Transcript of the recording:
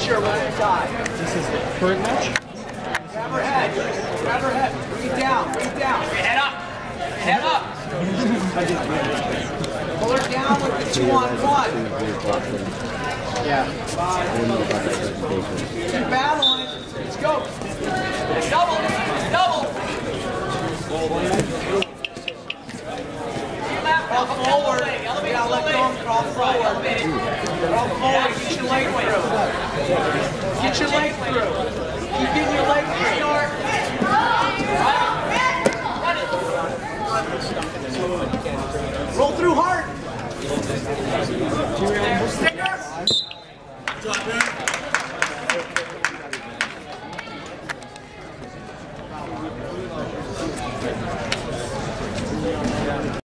sure we're going to die. This is the current match? Grab her head. Grab her head. Bring it down. Bring it down. Head up. Head up. Pull her down with the 2-on-1. Yeah. Keep battling. Let's go. Double. Double. Crawl forward. Yeah, let go and crawl forward. Crawl forward. Get your leg through. Get your leg through. Keep getting your leg through. Roll through hard. Sticker.